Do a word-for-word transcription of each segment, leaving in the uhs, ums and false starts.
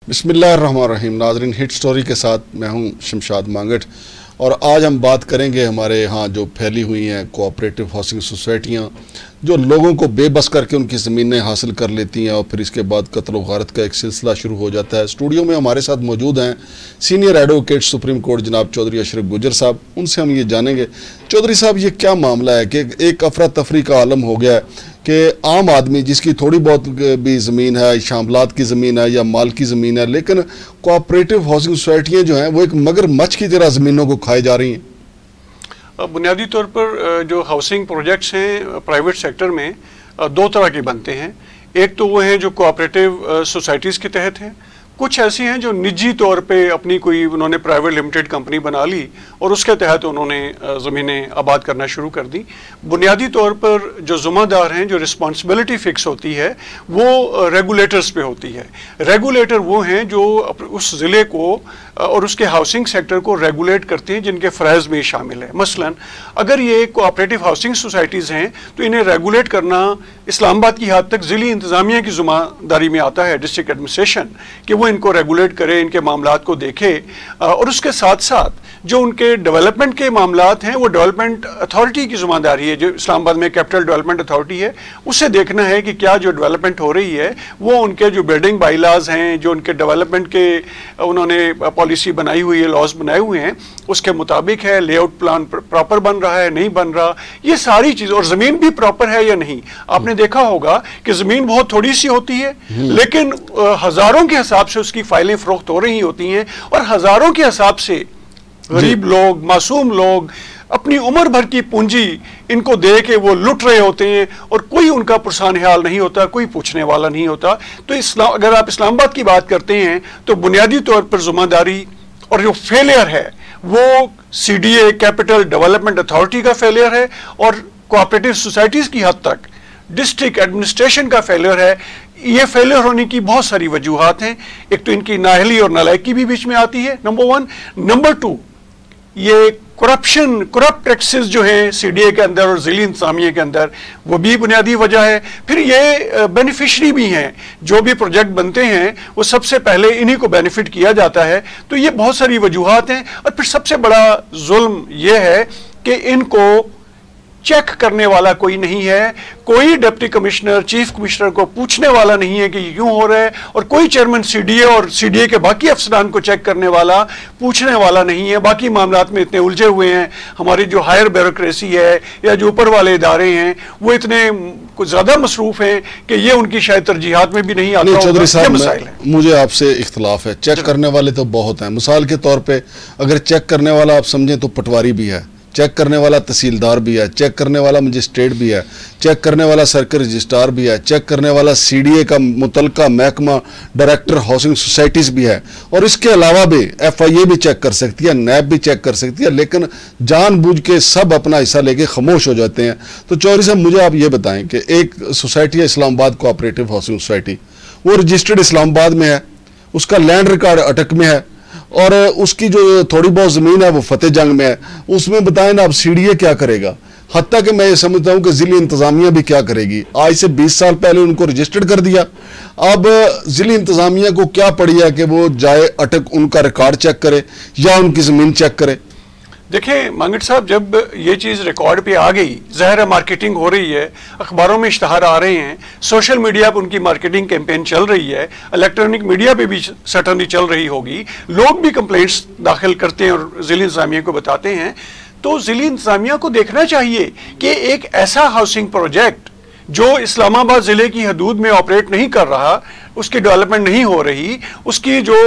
बिस्मिल्लाहिर्रहमानिर्रहीम। नाज़रीन, hit story के साथ मैं हूं शमशाद मांगट और आज हम बात करेंगे हमारे यहाँ जो फैली हुई हैं कोऑपरेटिव हाउसिंग सोसाइटियाँ जो लोगों को बेबस करके उनकी ज़मीनें हासिल कर लेती हैं और फिर इसके बाद कत्ल व गारत का एक सिलसिला शुरू हो जाता है। स्टूडियो में हमारे साथ मौजूद हैं सीनियर एडवोकेट सुप्रीम कोर्ट जनाब चौधरी अशरफ गुजर साहब। उनसे हम ये जानेंगे, चौधरी साहब ये क्या मामला है कि एक अफरा तफरी का आलम हो गया है कि आम आदमी जिसकी थोड़ी बहुत भी ज़मीन है, शामलात की ज़मीन है या माल की ज़मीन है, लेकिन कोऑपरेटिव हाउसिंग सोसाइटियाँ जो हैं वो एक मगरमच्छ की तरह ज़मीनों को खाए जा रही हैं। बुनियादी तौर पर जो हाउसिंग प्रोजेक्ट्स हैं प्राइवेट सेक्टर में दो तरह के बनते हैं। एक तो वो हैं जो कोऑपरेटिव सोसाइटीज़ के तहत हैं, कुछ ऐसी हैं जो निजी तौर पे अपनी कोई उन्होंने प्राइवेट लिमिटेड कंपनी बना ली और उसके तहत उन्होंने ज़मीनें आबाद करना शुरू कर दी। बुनियादी तौर पर जो ज़िम्मेदार हैं, जो रिस्पॉन्सिबिलिटी फ़िक्स होती है वो रेगुलेटर्स पे होती है। रेगुलेटर वो हैं जो उस ज़िले को और उसके हाउसिंग सेक्टर को रेगुलेट करते हैं जिनके फ़राइज़ में शामिल है। मसलन अगर ये कोऑपरेटिव हाउसिंग सोसाइटीज़ हैं तो इन्हें रेगुलेट करना इस्लामाबाद की हद तक ज़िली इंतज़ामिया की ज़िम्मेदारी में आता है, डिस्ट्रिक्ट एडमिनिस्ट्रेशन, कि वो इनको रेगुलेट करे, इनके मामलात को देखे और उसके साथ साथ जो उनके डेवलपमेंट के मामलात हैं वो डेवलपमेंट अथॉरिटी की ज़िम्मेदारी है। जो इस्लामाबाद में कैपिटल डेवलपमेंट अथॉरिटी है, उससे देखना है कि क्या जो डेवलपमेंट हो रही है वो उनके जो बिल्डिंग बाईलाज हैं, जो उनके डेवलपमेंट के उन्होंने पॉलिसी बनाई हुई है, लॉज बनाए हुए हैं, उसके मुताबिक है, लेआउट प्लान प्रॉपर बन रहा है, नहीं बन रहा, ये सारी चीज़, और ज़मीन भी प्रॉपर है या नहीं। आपने देखा होगा कि ज़मीन बहुत थोड़ी सी होती है लेकिन हज़ारों के हिसाब से उसकी फाइलें फ़रोख्त हो रही होती हैं और हज़ारों के हिसाब से गरीब लोग, मासूम लोग अपनी उम्र भर की पूंजी इनको दे के वो लुट रहे होते हैं और कोई उनका पुरसान हाल नहीं होता, कोई पूछने वाला नहीं होता। तो इस्लाम अगर आप इस्लामाबाद की बात करते हैं तो बुनियादी तौर पर ज़िम्मेदारी और जो फेलियर है वो C D A capital development authority का फेलियर है और कोऑपरेटिव सोसाइटीज़ की हद तक डिस्ट्रिक्ट एडमिनिस्ट्रेशन का फेलियर है। ये फेलियर होने की बहुत सारी वजूहात हैं। एक तो इनकी नाअहली और नालायकी भी बीच में आती है, नंबर वन। नंबर टू, ये करप्शन, करप्ट टैक्सेस जो हैं सी डी ए के अंदर और ज़िली इंतज़ामिया के अंदर, वो भी बुनियादी वजह है। फिर ये बेनिफिशरी भी हैं, जो भी प्रोजेक्ट बनते हैं वो सबसे पहले इन्हीं को बेनिफिट किया जाता है। तो ये बहुत सारी वजूहात हैं। और फिर सबसे बड़ा जुल्म ये है कि इनको चेक करने वाला कोई नहीं है, कोई डिप्टी कमिश्नर, चीफ कमिश्नर को पूछने वाला नहीं है कि ये क्यों हो रहा है, और कोई चेयरमैन सी डी ए और सी डी ए के बाकी अफसरान को चेक करने वाला, पूछने वाला नहीं है। बाकी मामलात में इतने उलझे हुए हैं, हमारी जो हायर ब्यूरोक्रेसी है या जो ऊपर वाले इदारे हैं वो इतने कुछ ज़्यादा मसरूफ़ हैं कि ये उनकी शायद तरजीहात में भी नहीं आता। चौधरी साहब, मुझे आपसे इख्तलाफ है। चेक करने वाले तो बहुत हैं। मिसाल के तौर पर अगर चेक करने वाला आप समझें तो पटवारी भी है, चेक करने वाला तहसीलदार भी है, चेक करने वाला मजिस्ट्रेट भी है, चेक करने वाला सर्कल रजिस्ट्रार भी है, चेक करने वाला सी डी ए का मुतलका महकमा डायरेक्टर हाउसिंग सोसाइटीज़ भी है, और इसके अलावा भी एफ आई ए भी चेक कर सकती है, नैब भी चेक कर सकती है, लेकिन जानबूझ के सब अपना हिस्सा लेके खामोश हो जाते हैं। तो चौधरी साहब, मुझे आप ये बताएं कि एक सोसाइटी है इस्लामाबाद कोऑपरेटिव हाउसिंग सोसाइटी, वो रजिस्टर्ड इस्लामाबाद में है, उसका लैंड रिकॉर्ड अटक में है और उसकी जो थोड़ी बहुत ज़मीन है वो फतेह जंग में है। उसमें बताएं ना, अब सी डी ए क्या करेगा? हत्ता कि मैं ये समझता हूँ कि ज़िली इंतज़ामिया भी क्या करेगी। आज से बीस साल पहले उनको रजिस्टर्ड कर दिया, अब ज़िली इंतज़ामिया को क्या पड़ी है कि वो जाए अटक उनका रिकॉर्ड चेक करे या उनकी ज़मीन चेक करे। देखें मांगट साहब, जब ये चीज़ रिकॉर्ड पे आ गई, ज़ाहिर है मार्केटिंग हो रही है, अखबारों में इश्तहार आ रहे हैं, सोशल मीडिया पर उनकी मार्केटिंग कैंपेन चल रही है, इलेक्ट्रॉनिक मीडिया पे भी सर्टनली चल रही होगी, लोग भी कंप्लेंट्स दाखिल करते हैं और ज़िली इंतज़ामिया को बताते हैं। तो ज़िली इंतज़ामिया को देखना चाहिए कि एक ऐसा हाउसिंग प्रोजेक्ट जो इस्लामाबाद ज़िले की हदूद में ऑपरेट नहीं कर रहा, उसकी डेवलपमेंट नहीं हो रही, उसकी जो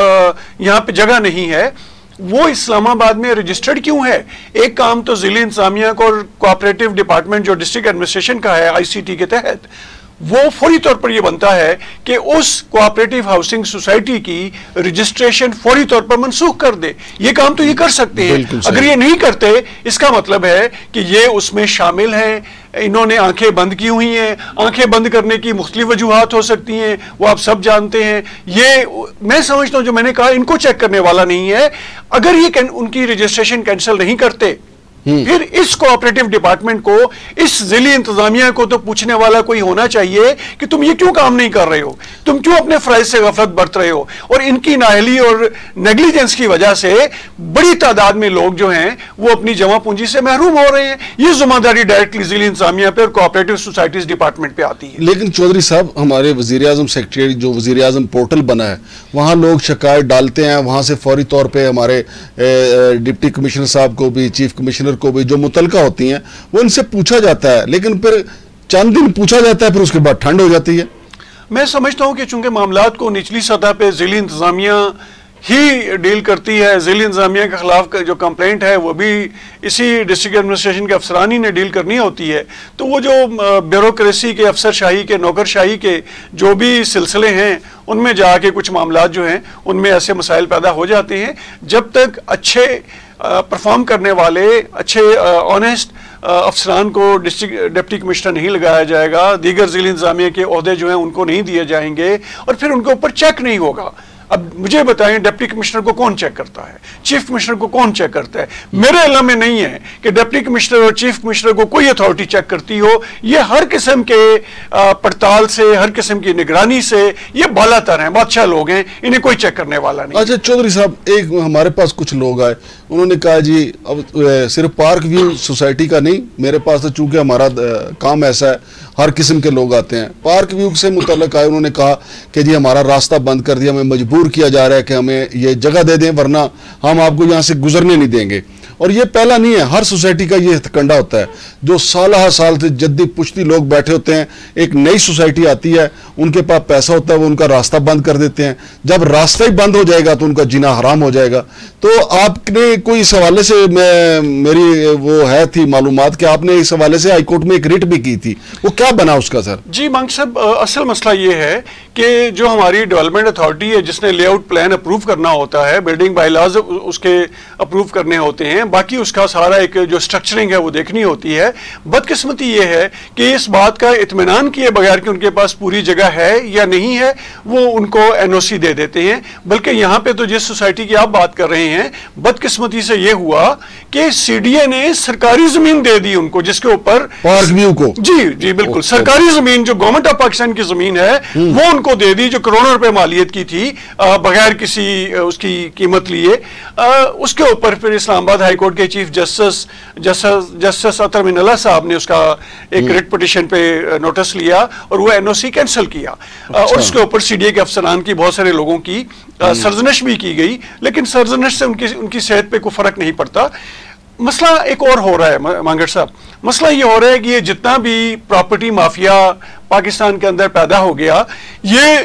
यहाँ पे जगह नहीं है, वो इस्लामाबाद में रजिस्टर्ड क्यों है? एक काम तो ज़िली इंतज़ामिया को और कोऑपरेटिव डिपार्टमेंट जो डिस्ट्रिक्ट एडमिनिस्ट्रेशन का है आई सी टी के तहत, वो फौरी तौर पर यह बनता है कि उस कोऑपरेटिव हाउसिंग सोसाइटी की रजिस्ट्रेशन फौरी तौर पर मनसूख कर दे। ये काम तो ये कर सकते हैं। अगर ये नहीं करते, इसका मतलब है कि ये उसमें शामिल हैं, इन्होंने आंखें बंद की हुई हैं। आंखें बंद करने की मुख्तलिफ वजूहात हो सकती हैं, वो आप सब जानते हैं। ये मैं समझता हूं, जो मैंने कहा, इनको चेक करने वाला नहीं है। अगर ये उनकी रजिस्ट्रेशन कैंसिल नहीं करते फिर इस कोऑपरेटिव डिपार्टमेंट को, इस जिली इंतजामिया को तो पूछने वाला कोई होना चाहिए कि तुम ये क्यों काम नहीं कर रहे हो, तुम क्यों अपने फराइज से गफलत बरत रहे हो। और इनकी नाअहली और नेग्लिजेंस की वजह से बड़ी तादाद में लोग जो हैं वो अपनी जमा पूंजी से महरूम हो रहे हैं। ये जिम्मेदारी डायरेक्टली जिली इंतजामिया पे और कोऑपरेटिव सोसाइटीज डिपार्टमेंट पे आती है। लेकिन चौधरी साहब, हमारे वजीर आजम सेक्रेटरी जो वजीर आजम पोर्टल बना है, वहाँ लोग शिकायत डालते हैं, वहाँ से फौरी तौर पर हमारे डिप्टी कमिश्नर साहब को भी, चीफ कमिश्नर को भी जो मुतलका होती हैं वो इनसे पूछा जाता है, लेकिन फिर चंद दिन पूछा जाता है, फिर उसके बाद ठंड हो जाती है। मैं समझता हूं कि चूंकि मामलात को निचली सतह पे जिली इंतजामिया ही डील करती है, जिली इंतजामिया के खिलाफ जो कंप्लेंट है वो भी इसी डिस्ट्रिक्ट एडमिनिस्ट्रेशन के अफसरानी ने डील करनी होती है, तो वो जो ब्यूरोक्रेसी के, अफसरशाही के, नौकरशाही के जो भी सिलसिले हैं उनमें जाके कुछ मामलात जो हैं उनमें ऐसे मसाइल पैदा हो जाते हैं। जब तक अच्छे परफॉर्म करने वाले, अच्छे ऑनेस्ट अफसरान को डिस्ट्रिक्ट डिप्टी कमिश्नर नहीं लगाया जाएगा, दीगर जिला इंतजामिया के ओहदे जो हैं उनको नहीं दिए जाएंगे और फिर उनके ऊपर चेक नहीं होगा। अब मुझे बताएं, डिप्टी कमिश्नर को कौन चेक करता है, चीफ कमिश्नर को कौन चेक करता है? मेरे इल्म में नहीं है कि डिप्टी कमिश्नर और चीफ कमिश्नर को कोई अथॉरिटी चेक करती हो। ये हर किस्म के पड़ताल से, हर किस्म की निगरानी से ये बालातर हैं, बादशाह लोग हैं, इन्हें कोई चेक करने वाला नहीं। अच्छा चौधरी साहब, एक हमारे पास कुछ लोग आए, उन्होंने कहा जी अब सिर्फ पार्क व्यू सोसाइटी का नहीं, मेरे पास तो चूंकि हमारा काम ऐसा है, हर किस्म के लोग आते हैं। पार्क व्यू से मुतल्लिक आए, उन्होंने कहा कि जी हमारा रास्ता बंद कर दिया, हमें मजबूर किया जा रहा है कि हमें ये जगह दे दें, वरना हम आपको यहाँ से गुजरने नहीं देंगे। और ये पहला नहीं है, हर सोसाइटी का ये हथकंडा होता है, जो साल हर साल से जद्दी पुश्ती लोग बैठे होते हैं, एक नई सोसाइटी आती है, उनके पास पैसा होता है, वो उनका रास्ता बंद कर देते हैं। जब रास्ता ही बंद हो जाएगा तो उनका जीना हराम हो जाएगा। तो आपने कोई इस हवाले से, मैं मेरी वो है थी मालूमात कि आपने इस हवाले से हाईकोर्ट में एक रिट भी की थी, वो क्या बना उसका सर? जी मांग साहब, असल मसला ये है कि जो हमारी डेवलपमेंट अथॉरिटी है जिसने लेआउट प्लान अप्रूव करना होता है, बिल्डिंग बायलॉज उसके अप्रूव करने होते हैं, बाकी उसका सारा एक जो स्ट्रक्चरिंग है वो देखनी होती है। बदकिस्मती ये है कि इस बात का इत्मीनान किए बगैर कि उनके पास पूरी जगह है या नहीं है, वो उनको एनओसी दे देते हैं। बल्कि यहाँ पे तो जिस सोसाइटी की आप बात कर रहे हैं, बदकिस्मती से ये हुआ कि सीडीए ने सरकारी जमीन दे दी उनको, जिसके ऊपर पार्क व्यू को, जी जी बिल्कुल, सरकारी जमीन जो गवर्नमेंट ऑफ पाकिस्तान की जमीन है वो उनको दे दी, जो करोड़ों रुपए मालियत की थी, बगैर किसी उसकी कीमत लिए। उसके ऊपर फिर इस्लामाबाद हाई कोर्ट के chief justice justice justice Athar Minallah साहब ने उसका एक रिट पिटीशन पे नोटिस लिया और वो एनओसी कैंसिल किया। अच्छा। और उसके ऊपर सीडीए के अफसरान की, बहुत सारे लोगों की सरजनश भी की गई, लेकिन सरजनश से उनकी उनकी सेहत पे कोई फर्क नहीं पड़ता। मसला एक और हो रहा है मांगड़ साहब, मसला ये हो रहा है कि ये जितना भी प्रॉपर्टी माफिया पाकिस्तान के अंदर पैदा हो गया, ये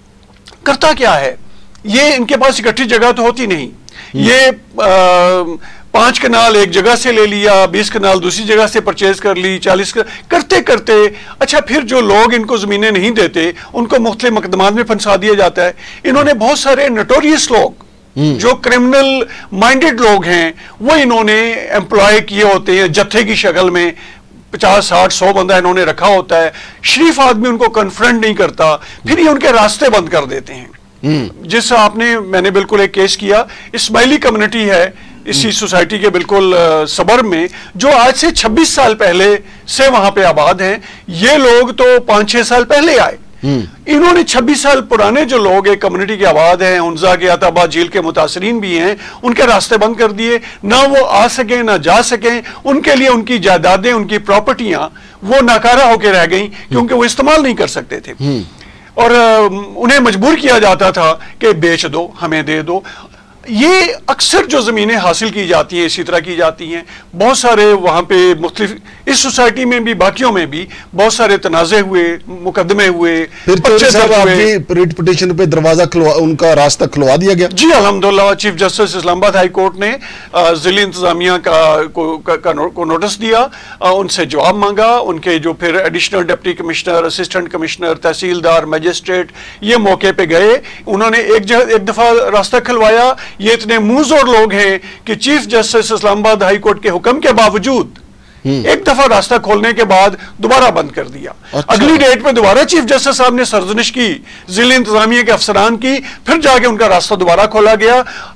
करता क्या है? ये इनके पास इकट्ठी जगह तो होती नहीं, ये आ, पांच कनाल एक जगह से ले लिया, बीस कनाल दूसरी जगह से परचेज कर ली, चालीस करते करते अच्छा फिर जो लोग इनको जमीनें नहीं देते उनको मुख्तलिफ मुकदमात में फंसा दिया जाता है। इन्होंने बहुत सारे नोटोरियस लोग जो क्रिमिनल माइंडेड लोग हैं वो इन्होंने एम्प्लॉय किए होते हैं, जत्थे की शक्ल में पचास साठ सौ बंदा इन्होंने रखा होता है। शरीफ आदमी उनको कन्फ्रंट नहीं करता, फिर ये उनके रास्ते बंद कर देते हैं। जिस आपने मैंने बिल्कुल एक केस किया, इस्माइली कम्युनिटी है इसी सोसाइटी के बिल्कुल सबर्ब में, जो आज से छब्बीस साल पहले से वहां पे आबाद हैं। ये लोग तो पांच छह साल पहले आए, इन्होंने छब्बीस साल पुराने जो लोग एक कम्युनिटी के आबाद हैं, उनजा के अताबाद झील के मुतासरीन भी हैं, उनके रास्ते बंद कर दिए, ना वो आ सकें ना जा सकें। उनके लिए उनकी जायदादें, उनकी प्रॉपर्टियां वो नाकारा होकर रह गई क्योंकि वो इस्तेमाल नहीं कर सकते थे और उन्हें मजबूर किया जाता था कि बेच दो, हमें दे दो। ये अक्सर जो ज़मीनें हासिल की जाती हैं इसी तरह की जाती हैं। बहुत सारे वहाँ पे मुख्तलिफ इस सोसाइटी में भी बाकियों में भी बहुत सारे तनाज़े हुए, मुकदमे हुए, फिर तो आपकी रिट पिटीशन पे दरवाजा खुलवा, उनका रास्ता खुलवा दिया गया। जी अल्हम्दुलिल्लाह, chief justice Islamabad high court ने जिला इंतजामिया का को, का, का, नो, को नोटिस दिया, उनसे जवाब मांगा। उनके जो फिर additional deputy commissioner, assistant commissioner, tehsildar, magistrate ये मौके पर गए, उन्होंने एक एक दफ़ा रास्ता खुलवाया। ये इतने मुंहजोर लोग हैं कि chief justice Islamabad high court के हुक्म के बावजूद एक दफा रास्ता खोलने के बाद दोबारा बंद कर दिया। अच्छा। अगली डेट में दोबारा चीफ जस्टिस साहब ने सरजनिश की जिला इंतजामिया के अफसरान की, फिर जाके उनका रास्ता दोबारा खोला गया।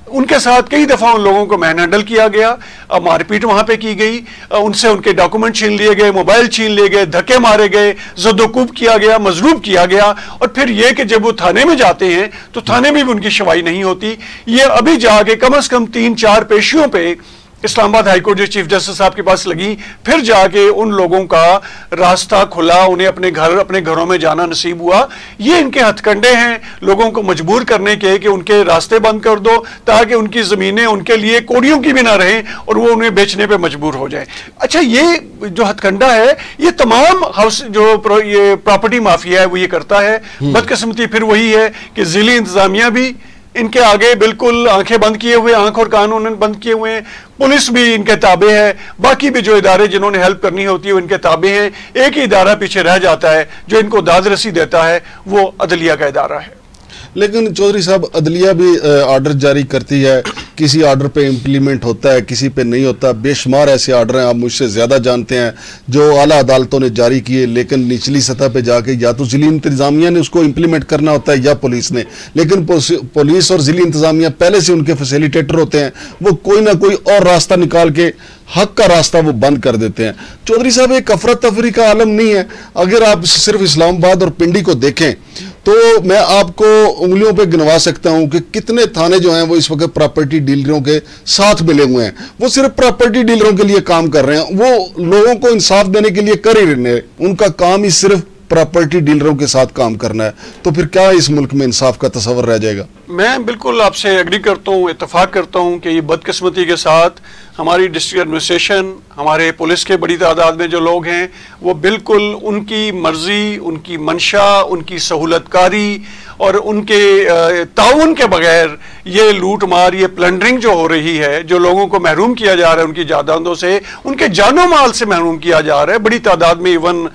उनके साथ कई दफ़ा उन लोगों को मैन हैंडल किया गया, मारपीट वहाँ पे की गई, उनसे उनके डॉक्यूमेंट छीन लिए गए, मोबाइल छीन लिए गए, धक्के मारे गए, ज़दोकूब किया गया, मजरूब किया गया। और फिर ये कि जब वो थाने में जाते हैं तो थाने में भी उनकी शवाई नहीं होती। ये अभी जाके कम अज़ कम तीन चार पेशियों पे इस्लामाबाद हाईकोर्ट जो चीफ जस्टिस साहब के पास लगी, फिर जाके उन लोगों का रास्ता खुला, उन्हें अपने घर अपने घरों में जाना नसीब हुआ। ये इनके हथकंडे हैं लोगों को मजबूर करने के कि उनके रास्ते बंद कर दो ताकि उनकी ज़मीनें उनके लिए कोड़ियों की भी ना रहें और वो उन्हें बेचने पे मजबूर हो जाए। अच्छा, ये जो हथकंडा है ये तमाम हाउस जो प्रो, ये प्रॉपर्टी माफिया है वो ये करता है। बदकिस्मती फिर वही है कि ज़िली इंतजामिया भी इनके आगे बिल्कुल आंखें बंद किए हुए, आंख और कान उन्होंने बंद किए हुए हैं, पुलिस भी इनके ताबे है, बाकी भी जो इदारे जिन्होंने हेल्प करनी होती है वो इनके ताबे हैं। एक ही इदारा पीछे रह जाता है जो इनको दाद रसी देता है, वो अदलिया का इदारा है। लेकिन चौधरी साहब, अदलिया भी आर्डर जारी करती है, किसी आर्डर पे इम्प्लीमेंट होता है, किसी पे नहीं होता। बेशुमार ऐसे आर्डर हैं, आप मुझसे ज़्यादा जानते हैं, जो आला अदालतों ने जारी किए, लेकिन निचली सतह पे जाके या तो ज़िली इंतज़ामिया ने उसको इम्प्लीमेंट करना होता है या पुलिस ने। लेकिन पुलिस और ज़िली इंतज़ामिया पहले से उनके फैसिलिटेटर होते हैं, वो कोई ना कोई और रास्ता निकाल के हक का रास्ता वो बंद कर देते हैं। चौधरी साहब, एक अफरा तफरी का आलम नहीं है? अगर आप सिर्फ इस्लामाबाद और पिंडी को देखें तो मैं आपको उंगलियों पे गिनवा सकता हूं कि कितने थाने जो हैं वो इस वक्त प्रॉपर्टी डीलरों के साथ मिले हुए हैं। वो सिर्फ प्रॉपर्टी डीलरों के लिए काम कर रहे हैं, वो लोगों को इंसाफ देने के लिए कर ही रहे, उनका काम ही सिर्फ प्रॉपर्टी डीलरों के साथ काम करना है। तो फिर क्या इस मुल्क में इंसाफ का तस्वर रह जाएगा? मैं बिल्कुल आपसे एग्री करता हूँ, इत्तेफाक करता हूँ कि ये बदकिस्मती के साथ हमारी डिस्ट्रिक्ट एडमिनिस्ट्रेशन, हमारे पुलिस के बड़ी तादाद में जो लोग हैं वो बिल्कुल उनकी मर्जी, उनकी मंशा, उनकी सहूलतकारी और उनके ताउन के बगैर ये लूट मार, ये प्लंडरिंग जो हो रही है, जो लोगों को महरूम किया जा रहा है उनकी जायदादों से, उनके जानो माल से महरूम किया जा रहा है। बड़ी तादाद में इवन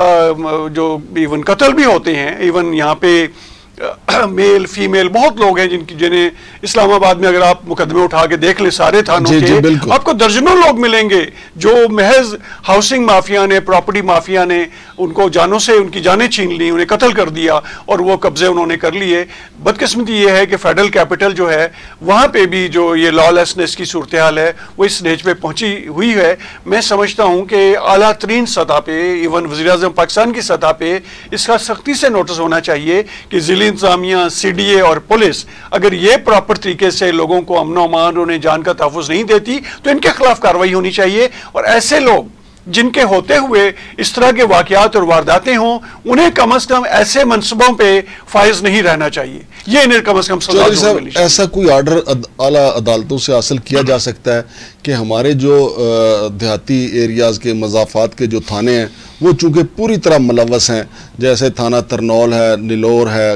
जो इवन कत्ल भी होते हैं, इवन यहाँ पे मेल फीमेल बहुत लोग हैं जिनकी जिन्हें इस्लामाबाद में अगर आप मुकदमे उठा के देख ले सारे थानों जी, के, जी, आपको दर्जनों लोग मिलेंगे जो महज हाउसिंग माफिया ने, प्रॉपर्टी माफिया ने उनको जानों से उनकी जानें छीन ली, उन्हें कत्ल कर दिया और वो कब्जे उन्होंने कर लिए। बदकिस्मती ये है कि फेडरल कैपिटल जो है वहाँ पे भी जो ये लॉलेसनेस की सूरत हाल है वो इस स्टेज पे पहुँची हुई है। मैं समझता हूँ कि आला तरीन सतह पे, इवन वज़ीर-ए-आज़म पाकिस्तान की सतह पे इसका सख्ती से नोटिस होना चाहिए कि ज़िली इंतज़ामिया, सी डी ए और पुलिस अगर ये प्रॉपर तरीके से लोगों को अमन अमान, उन्हें जान का तहफ़्फ़ुज़ नहीं देती तो इनके खिलाफ कार्रवाई होनी चाहिए। और ऐसे लोग जिनके होते हुए इस तरह के वाक़यात और वारदातें हों, उन्हें कम अज़ कम ऐसे मनसूबों पे फाइज नहीं रहना चाहिए। ये इन्हें कम अज़ कम सज़ा मिलनी चाहिए। ऐसा कोई आर्डर अद, आला अदालतों से हासिल किया जा सकता है कि हमारे जो देहाती एरियाज़ के मज़ाफ़ात के जो थाने हैं वो चूँकि पूरी तरह मुलव्वस हैं, जैसे थाना तरनौल है, निलोर है,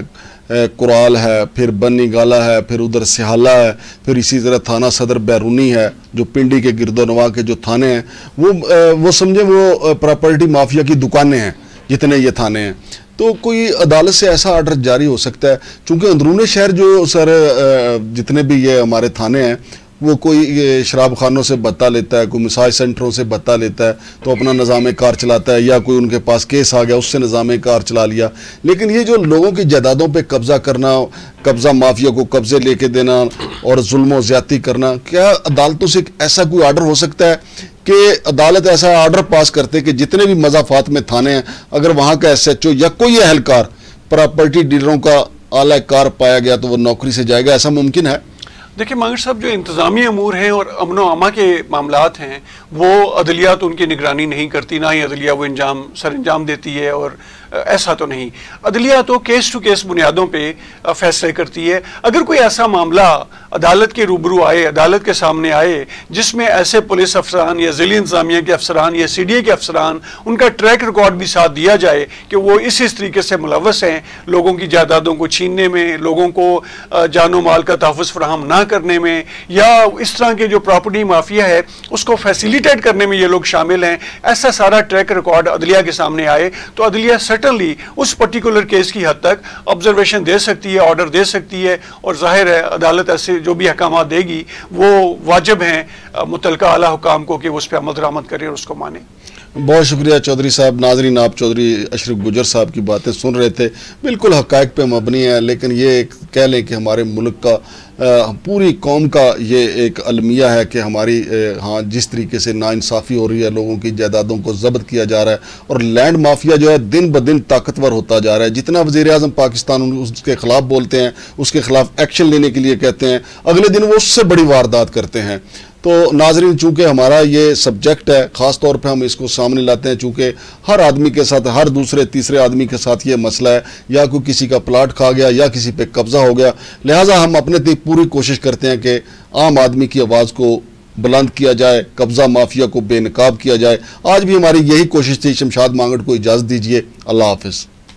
कुराल है, फिर बनी गाला है, फिर उधर सिहाला है, फिर इसी तरह थाना सदर बैरूनी है, जो पिंडी के गिरदोनवा के जो थाने हैं वो वो समझे वो प्रॉपर्टी माफिया की दुकानें हैं जितने ये थाने हैं। तो कोई अदालत से ऐसा आर्डर जारी हो सकता है, चूँकि अंदरूनी शहर जो सर जितने भी ये हमारे थाने हैं वो कोई शराब खानों से भत्ता लेता है, कोई मसाज सेंटरों से भत्ता लेता है तो अपना निज़ाम कार चलाता है, या कोई उनके पास केस आ गया उससे निज़ाम कार चला लिया। लेकिन ये जो लोगों की जायदादों पे कब्जा करना, कब्जा माफिया को कब्जे लेके देना और जुल्म ज़्यादती करना, क्या अदालतों से ऐसा कोई आर्डर हो सकता है कि अदालत ऐसा आर्डर पास करते कि जितने भी मज़ाफ़ात में थाने हैं अगर वहाँ का एस एच ओ या कोई अहलकार प्रॉपर्टी डीलरों का आला कार पाया गया तो वो नौकरी से जाएगा? ऐसा मुमकिन है? देखिए मांगर साहब, जो इंतज़ामी अमूर हैं और अमन व अमा के मामलात हैं वो अदलिया तो उनकी निगरानी नहीं करती, ना ही अदलिया वो इंजाम सर अंजाम देती है। और ऐसा तो नहीं, अदलिया तो केस टू केस बुनियादों पे फैसले करती है। अगर कोई ऐसा मामला अदालत के रूबरू आए, अदालत के सामने आए जिसमें ऐसे पुलिस अफसरान या ज़िली इंतज़ामिया के अफसरान या सी डी ए के अफसरान, उनका ट्रैक रिकॉर्ड भी साथ दिया जाए कि वो इस इस तरीके से मुलव्वस हैं लोगों की जायदादों को छीनने में, लोगों को जानो माल का तहफ़्फ़ुज़ फराहम ना करने में, या इस तरह के जो प्रॉपर्टी माफिया है उसको फैसिलिटेट करने में ये लोग शामिल हैं, ऐसा सारा ट्रैक रिकॉर्ड अदलिया के सामने आए तो अदलिया सर्टनली उस पर्टिकुलर केस की हद तक ऑब्जर्वेशन दे सकती है, ऑर्डर दे सकती है। और जाहिर है अदालत ऐसे जो भी अहकाम देगी वो वाजिब हैं मुतलका आला हुकाम को कि उस पर अमल दरामद करें और उसको माने। बहुत शुक्रिया चौधरी साहब। नाजरीन, आप चौधरी अशरफ गुजर साहब की बातें सुन रहे थे, बिल्कुल हक़ाइक़ पे मबनी है, लेकिन ये एक कह लें कि हमारे मुल्क का आ, पूरी कौम का ये एक अलमिया है कि हमारी आ, हाँ जिस तरीके से नाइंसाफ़ी हो रही है, लोगों की जायदादों को ज़ब्त किया जा रहा है और लैंड माफिया जो है दिन ब दिन ताकतवर होता जा रहा है। जितना वज़ीर आज़म पाकिस्तान उसके ख़िलाफ़ बोलते हैं, उसके ख़िलाफ़ एक्शन लेने के लिए कहते हैं, अगले दिन वो उससे बड़ी वारदात करते हैं। तो नाजरीन, चूँकि हमारा ये सब्जेक्ट है, ख़ास तौर पे हम इसको सामने लाते हैं चूँकि हर आदमी के साथ, हर दूसरे तीसरे आदमी के साथ ये मसला है, या कोई किसी का प्लाट खा गया या किसी पे कब्ज़ा हो गया, लिहाजा हम अपने तक पूरी कोशिश करते हैं कि आम आदमी की आवाज़ को बुलंद किया जाए, कब्ज़ा माफिया को बेनकाब किया जाए। आज भी हमारी यही कोशिश थी। शमशाद मांगड़ को इजाज़त दीजिए। अल्लाह हाफ़िज़।